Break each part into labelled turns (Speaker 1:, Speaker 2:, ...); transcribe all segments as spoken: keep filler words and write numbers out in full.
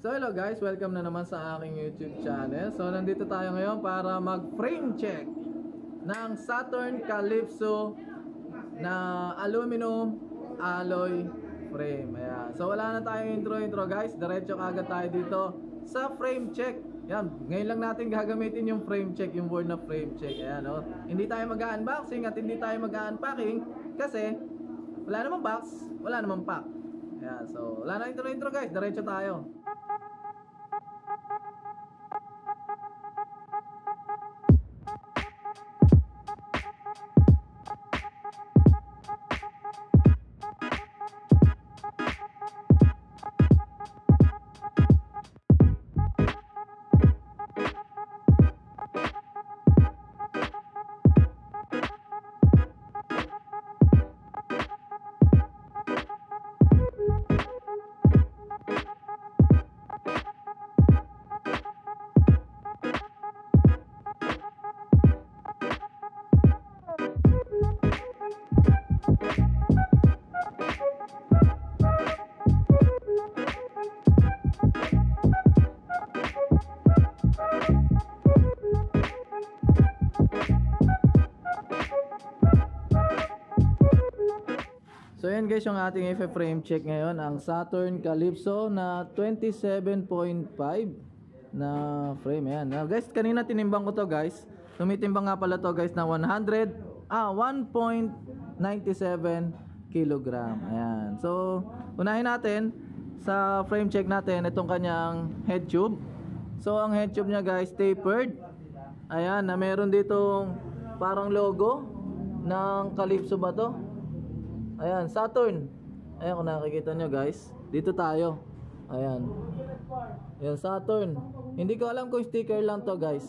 Speaker 1: So hello guys, welcome na naman sa aking YouTube channel. So nandito tayo ngayon para mag frame check ng Saturn Calypso na aluminum alloy frame. Ayan. So wala na tayong intro intro guys, diretso kagad tayo dito sa frame check. Yan, ngayon lang natin gagamitin yung frame check, yung word na frame check. Ayan, oh. Hindi tayo mag-unboxing at hindi tayo mag-unpacking kasi wala namang box, wala namang pack. Ayan, so wala na intro intro guys, diretso tayo. So yan guys, yung ating i-frame check ngayon, ang Saturn Calypso na twenty-seven point five na frame. Ayan. Now guys, kanina tinimbang ko to guys. Tumitimbang nga pala to guys na one hundred, ah, one point nine seven kilogram. Ayan. So, unahin natin sa frame check natin itong kanyang head tube. So, ang head tube niya guys, tapered. Ayan, na meron ditong parang logo ng Calypso ba to? Ayan, Saturn. Ayan, kung nakikita nyo guys, dito tayo. Ayan. Ayan, Saturn. Hindi ko alam kung sticker lang to guys,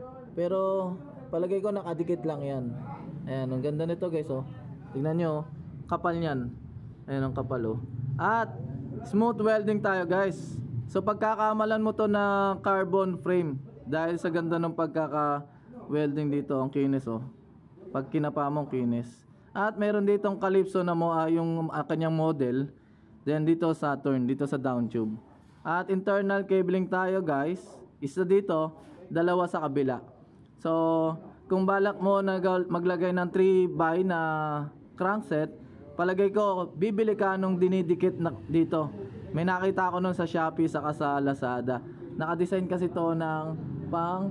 Speaker 1: pero palagay ko nakadikit lang yan. Ayan, ang ganda nito guys, oh. Tingnan nyo, kapal nyan. Ayan ang kapal, oh. At smooth welding tayo guys. So pagkakamalan mo to na carbon frame, dahil sa ganda ng pagkaka welding dito, ang kinis, oh. Pag kinapa mo, kinis. At meron ditong Calypso na mo, uh, yung uh, kanyang model. Then dito Saturn, dito sa down tube. At internal cabling tayo guys. Isa dito, dalawa sa kabila. So kung balak mo na maglagay ng three by na crankset, palagay ko bibili ka nung dinidikit na dito. May nakita ko nun sa Shopee saka sa Lazada. Nakadesign kasi to ng pang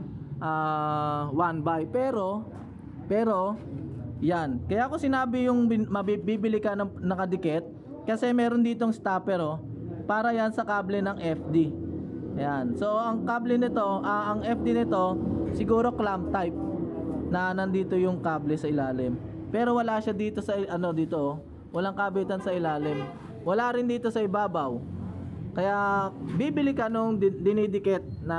Speaker 1: uh, one by. Pero pero yan, kaya ako sinabi yung mabibili ka ng nakadikit kasi meron ditong stopper, oh, para yan sa kable ng F D. Ayan. So ang kable nito, uh, ang F D nito siguro clamp type na nandito yung kable sa ilalim. Pero wala siya dito sa ano dito, oh. Walang kabitan sa ilalim. Wala rin dito sa ibabaw. Kaya bibili ka nung dinidikit na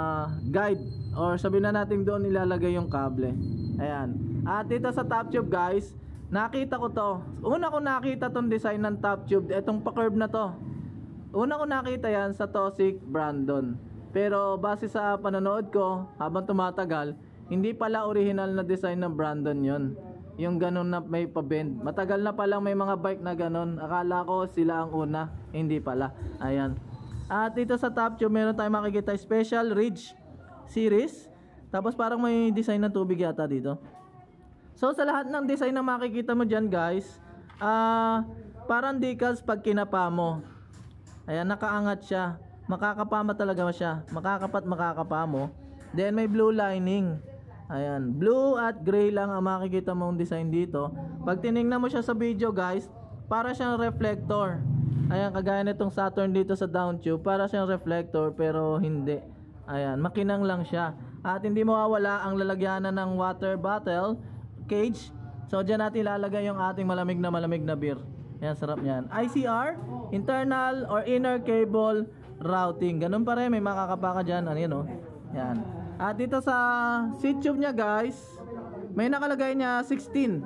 Speaker 1: guide, or sabihin na natin doon ilalagay yung kable. Ayan. At dito sa top tube guys, nakita ko to. Una ko nakita tong design ng top tube, etong pa-curve na to. Una ko nakita yan sa Tosik Brandon. Pero base sa panonood ko, habang tumatagal, hindi pala original na design ng Brandon yon. Yung ganun na may pa-bend. Matagal na palang may mga bike na ganun. Akala ko sila ang una, hindi pala. Ayan. At dito sa top tube, meron tayong makikita Special Ridge Series. Tapos parang may design ng tubig yata dito. So sa lahat ng design na makikita mo dyan guys, uh, parang decals pag kinapa mo. Ayan, nakaangat siya. Makakapama talaga siya. Makakapat makakapa mo. Then may blue lining. Ayan, blue at gray lang ang makikita mong design dito. Pag tinignan mo siya sa video guys, para siyang reflector. Ayan, kagaya nitong Saturn dito sa down tube, para siyang reflector pero hindi. Ayan, makinang lang siya. At hindi mawawala ang lalagyanan ng water bottle cage. So dyan natin ilalagay yung ating malamig na malamig na beer. Yan, sarap niyan. I C R, internal or inner cable routing. Ganun pa rin, may makakapa ka dyan. Ano yun, oh? Yan. At dito sa seat tube niya guys, may nakalagay niya sixteen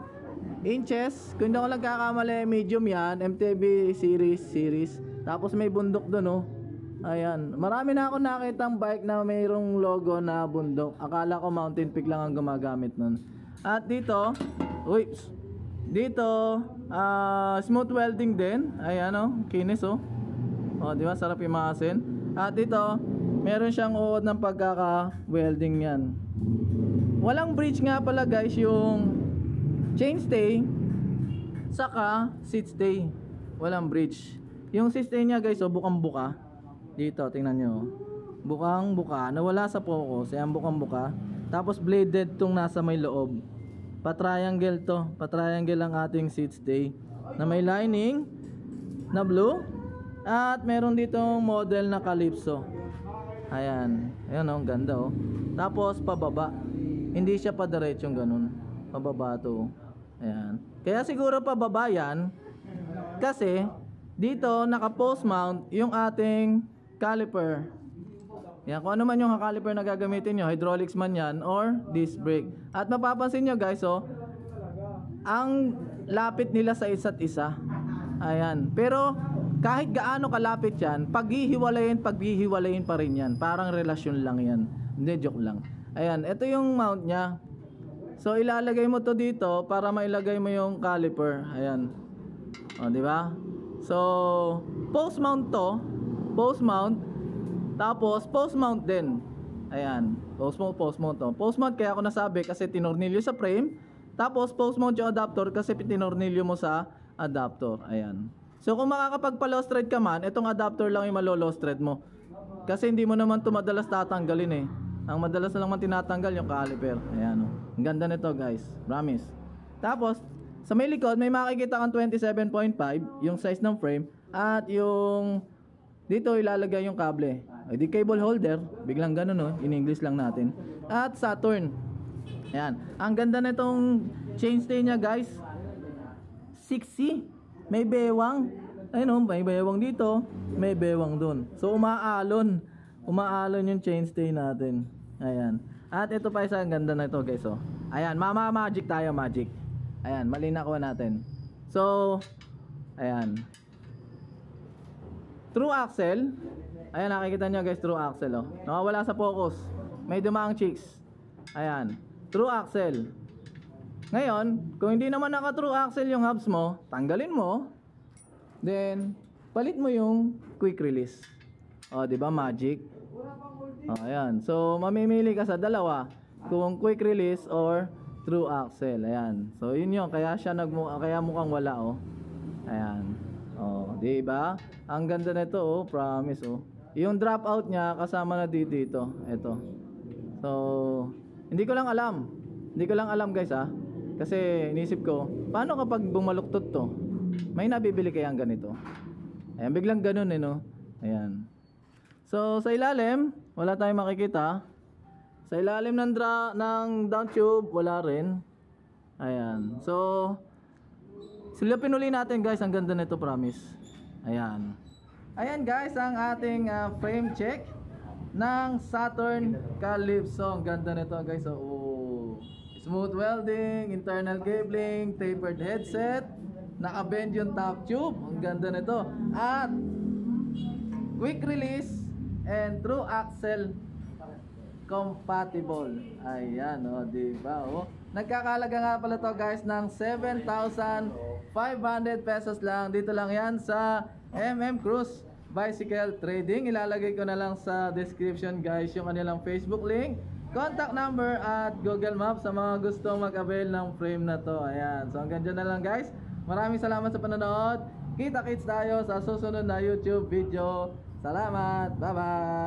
Speaker 1: inches. Kung hindi ako nagkakamali, medium yan. M T B series, series. Tapos may bundok dun, oh. Ayan. Marami na ako nakitang bike na mayroong logo na bundok. Akala ko Mountain Peak lang ang gumagamit nun. At dito, uy, dito, uh, smooth welding din. Ayan, oh, kinis, oh. O, di ba? Sarap imasin. At dito, meron siyang uod ng pagkaka-welding yan. Walang bridge nga pala guys yung chainstay saka seat stay. Walang bridge. Yung seat stay niya guys, oh, bukang buka. Dito, tingnan nyo. Bukang buka. Nawala sa focus. Ayan, bukang buka. Tapos bladed tong nasa may loob. Pa-triangle to. Pa-triangle ang ating seat stay. Na may lining na blue. At meron ditong model na Calypso. Ayan. Ayan oh, ganda oh. Tapos pababa. Hindi siya pa diretsong ganun. Pababa to. Ayan. Kaya siguro pababa yan. Kasi dito naka post mount yung ating caliper. Yan, kung ano man yung caliper na gagamitin nyo, hydraulics man yan or disc brake. At mapapansin nyo guys, oh, ang lapit nila sa isa't isa. Ayan. Pero kahit gaano kalapit yan, paghihiwalayin, paghihiwalayin pa rin yan. Parang relasyon lang yan. Hindi, joke lang. Ayan, ito yung mount nya. So ilalagay mo to dito para mailagay mo yung caliper. Ayan. O, di ba? So post mount to, post mount. Tapos post mount din. Ayan, post mount, post mount to. Post mount kaya ako nasabi kasi tinornilyo sa frame. Tapos post mount yung adapter kasi tinornilyo mo sa adapter. Ayan. So kung makakapagpa-low thread ka man, itong adapter lang yung malo-low thread mo. Kasi hindi mo naman ito madalas tatanggalin eh. Ang madalas na lang man tinatanggal yung caliper. Ayan o. Ang ganda nito guys. Promise. Tapos sa may likod may makikita kang twenty-seven point five yung size ng frame. At yung dito ilalagay yung kable. Ay di cable holder. Biglang ganun o. In English lang natin. At Saturn. Ayan. Ang ganda nitong chainstay niya guys. sixty. May bewang. Ayun o. May bewang dito. May bewang dun. So umaalon. Umaalon yung chainstay natin. Ayan. At ito pa isa. Ang ganda na ito guys o. Ayan. Mama magic tayo magic. Ayan. Mali na ko natin. So. Ayan. True axle. Ayan, nakikita nyo guys, true axle oh. Nakawala sa focus. May dumaang chicks. Ayan, true axle. Ngayon, kung hindi naman naka true axle yung hubs mo, tanggalin mo. Then palit mo yung quick release. Oh, di ba magic? Oh, ayan. So mamimili ka sa dalawa, kung quick release or true axle. Ayan. So yun yun, kaya siya nagmu kaya mukhang wala oh. Ayan. Oh, di ba? Ang ganda nito oh, promise oh. Yung dropout niya kasama na dito dito. Ito. So, hindi ko lang alam. Hindi ko lang alam guys ah. Kasi inisip ko, paano kapag bumaluktot to? May nabibili kayang ganito? Ayan, biglang ganun eh no. Ayan. So, sa ilalim, wala tayong makikita. Sa ilalim ng dra ng down tube, wala rin. Ayan. So, silipin uli natin guys, ang ganda nito promise. Ayan. Ayan guys, ang ating uh, frame check ng Saturn Calypso. Ang ganda nito guys. Oh, smooth welding, internal cabling, tapered headset, naka-bend yung top tube. Ang ganda nito. At quick release and true axle compatible. Ayan oh, di ba oh. Nagkakalaga nga pala to guys ng seven thousand five hundred pesos lang. Dito lang yan sa M M Cruz Bicycle Trading. Ilalagay ko na lang sa description guys yung kanilang Facebook link, contact number at Google Maps sa mga gustong mag-avail ng frame na to. Ayan. So hanggang dyan na lang guys. Maraming salamat sa panonood. Kita-kits tayo sa susunod na YouTube video. Salamat. Bye bye.